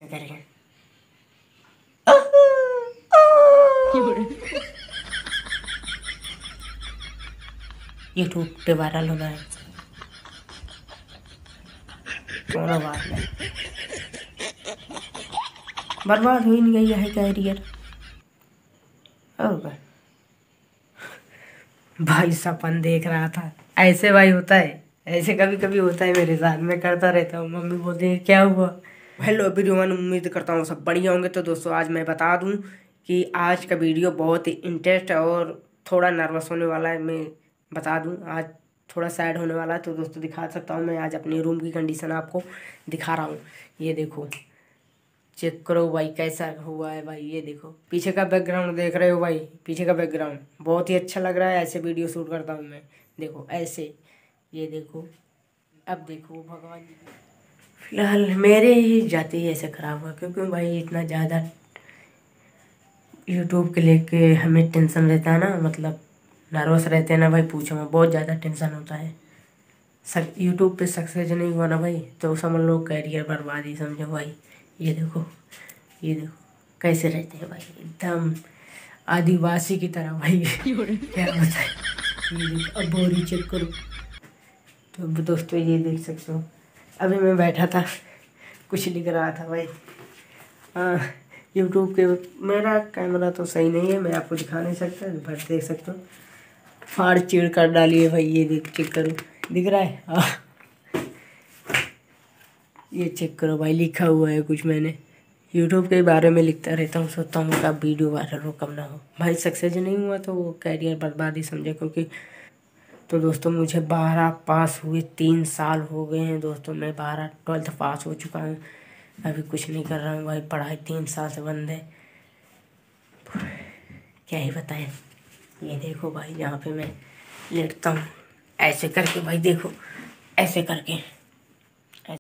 करके। यूट्यूब पे वायरल होना है, कोनो बात नहीं, बर्बाद हो ही नहीं गई है कैरियर। और भाई सपन देख रहा था, ऐसे भाई होता है, ऐसे कभी कभी होता है मेरे साथ, मैं करता रहता हूँ। मम्मी बोलती है क्या हुआ। हेलो एवरीवन, उम्मीद करता हूँ सब बढ़िया होंगे। तो दोस्तों आज मैं बता दूँ कि आज का वीडियो बहुत ही इंटरेस्ट और थोड़ा नर्वस होने वाला है। मैं बता दूँ आज थोड़ा सैड होने वाला है। तो दोस्तों दिखा सकता हूँ मैं आज अपनी रूम की कंडीशन आपको दिखा रहा हूँ। ये देखो, चेक करो भाई कैसा हुआ है भाई। ये देखो पीछे का बैकग्राउंड देख रहे हो भाई, पीछे का बैकग्राउंड बहुत ही अच्छा लग रहा है। ऐसे वीडियो शूट करता हूँ मैं, देखो ऐसे। ये देखो, अब देखो भगवान जी, फिलहाल मेरे ही जाते ही ऐसे खराब हुआ क्योंकि भाई इतना ज़्यादा यूट्यूब के लेके हमें टेंशन रहता है ना, मतलब नर्वस रहते हैं ना भाई, पूछो मैं, बहुत ज़्यादा टेंशन होता है। यूट्यूब पे सक्सेस नहीं हुआ ना भाई तो समझ लो कैरियर बर्बाद ही समझो भाई। ये देखो, ये देखो कैसे रहते हैं भाई, एकदम आदिवासी की तरह भाई। क्या होता है, ये देखो, अब बोरी चेक करो। तो दोस्तों ये देख सकते हो, अभी मैं बैठा था कुछ लिख रहा था भाई। हाँ, यूट्यूब के मेरा कैमरा तो सही नहीं है, मैं आपको दिखा नहीं सकता, बट देख सकते हो फाड़ चीड़ कर डाली है भाई। ये देख, चेक करो, दिख रहा है। हाँ, ये चेक करो भाई, लिखा हुआ है कुछ। मैंने यूट्यूब के बारे में लिखता रहता हूँ, सोचता हूँ कब वीडियो वायरल हो कब ना हो भाई। सक्सेस नहीं हुआ तो वो कैरियर बर्बाद ही समझे क्योंकि। तो दोस्तों मुझे 12 पास हुए 3 साल हो गए हैं दोस्तों, मैं 12 12th पास हो चुका हूँ। अभी कुछ नहीं कर रहा हूँ भाई, पढ़ाई 3 साल से बंद है, क्या ही बताएं। ये देखो भाई, यहाँ पे मैं लेटता हूँ ऐसे करके भाई, देखो ऐसे करके।